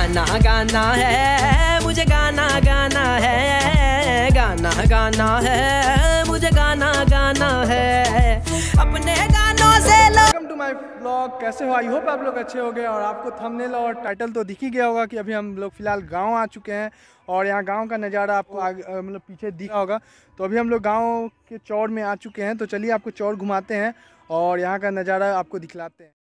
गाना गाना है मुझे, गाना गाना है, गाना गाना है मुझे, गाना गाना है अपने गानों से। Welcome to my blog. कैसे हो? आई होप आप लोग अच्छे हो गए। और आपको थंबनेल और टाइटल तो दिख ही गया होगा कि अभी हम लोग फिलहाल गांव आ चुके हैं और यहाँ गांव का नज़ारा आपको मतलब पीछे दिखा होगा। तो अभी हम लोग गांव के चौर में आ चुके हैं। तो चलिए आपको चौर घुमाते हैं और यहाँ का नज़ारा आपको दिखलाते हैं।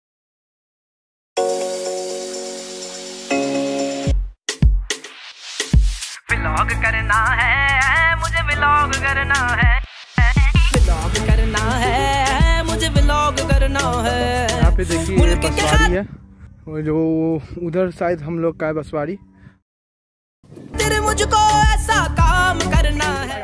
व्लॉग करना है मुझे, व्लॉग करना है, व्लॉग करना है मुझे, व्लॉग करना है। यहाँ पे देखिए बसवाड़ी है, और जो उधर शायद हम लोग का है बसवाड़ी। तेरे मुझको ऐसा काम करना है।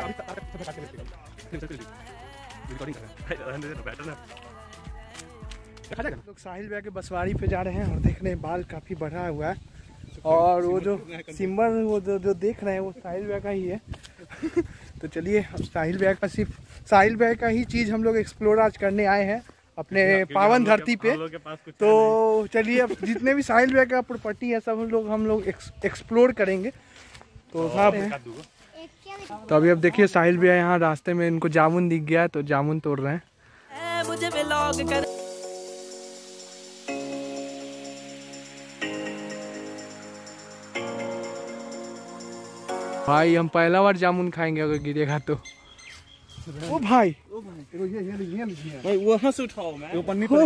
लोग साहिल भैया के बसवाड़ी पे जा रहे हैं और देख रहे हैं बाल काफी बढ़ा हुआ है। और वो जो सिंबल वो जो देख रहे हैं वो साहिल भैया का ही है। तो चलिए अब साहिल भैया का, सिर्फ साहिल भैया का ही चीज़ हम लोग एक्सप्लोर आज करने आए हैं अपने पावन धरती पे। तो चलिए अब जितने भी साहिल भैया का प्रॉपर्टी है सब हम लोग एक्सप्लोर करेंगे। तो तो अभी अब देखिए साहिल भैया यहाँ रास्ते में इनको जामुन दिख गया है तो जामुन तोड़ रहे हैं। मुझे व्लॉग कर भाई हम पहला बार जामुन खाएंगे अगर गिरेगा तो। ओ भाई वहाँ से उठाओ मैं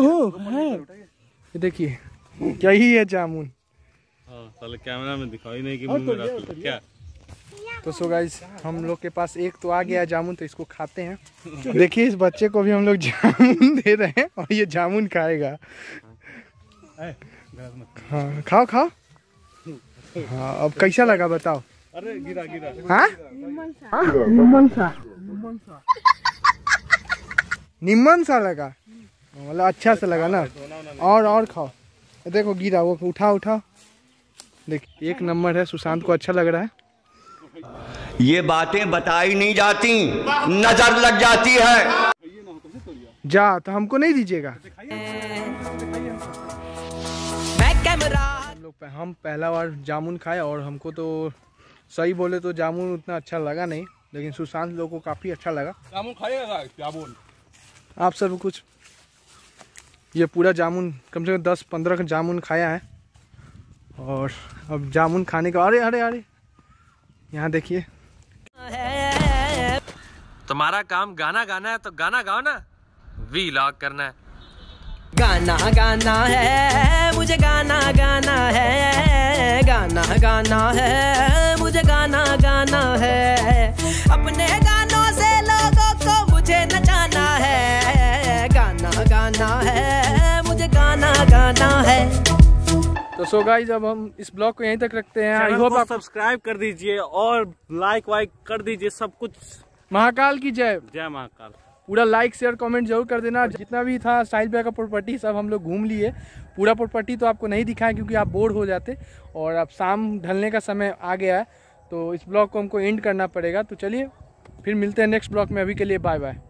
ये देखिए यही है जामुन। साले कैमरा में दिखाई नहीं कि मुंह में रख लो क्या। तो सो गाइस हम लोग के पास एक तो आ गया है जामुन, तो इसको खाते हैं। देखिए इस बच्चे को भी हम लोग जामुन दे रहे हैं और ये जामुन खाएगा। हाँ खाओ खाओ। हाँ अब कैसा लगा बताओ। अरे गिरा गिरा। हाँ निम्मन सा लगा, मतलब अच्छा सा लगा ना। और खाओ। देखो गिरा वो, उठाओ उठाओ। देखिए एक नंबर है। सुशांत को अच्छा लग रहा है। ये बातें बताई नहीं जाती, नजर लग जाती है। जा तो हमको नहीं दीजिएगा। हम पहला बार जामुन खाए और हमको तो सही बोले तो जामुन उतना अच्छा लगा नहीं, लेकिन सुशांत लोग को काफी अच्छा लगा। जामुन खाइएगा जामुन आप सब कुछ ये पूरा जामुन कम से कम 10-15 जामुन खाया है। और अब जामुन खाने का अरे अरे अरे यहाँ देखिए। तुम्हारा काम गाना गाना है तो गाना गाओ ना, व्लॉग करना है। गाना गाना है मुझे, गाना गाना है, गाना गाना है मुझे, गाना गाना है अपने गानों से लोगों को मुझे नचाना है। गाना गाना है मुझे, गाना गाना है। तो सो गाइस अब हम इस ब्लॉग को यहीं तक रखते हैं। आई चैनल होप को आप सब्सक्राइब कर दीजिए और लाइक वाइक कर दीजिए। सब कुछ महाकाल की जय। जय महाकाल। पूरा लाइक शेयर कमेंट जरूर कर देना। जितना भी था साहिल भैया का प्रॉपर्टी सब हम लोग घूम लिए। पूरा प्रॉपर्टी तो आपको नहीं दिखाया क्योंकि आप बोर हो जाते, और अब शाम ढलने का समय आ गया है तो इस ब्लॉग को हमको एंड करना पड़ेगा। तो चलिए फिर मिलते हैं नेक्स्ट ब्लॉग में। अभी के लिए बाय बाय।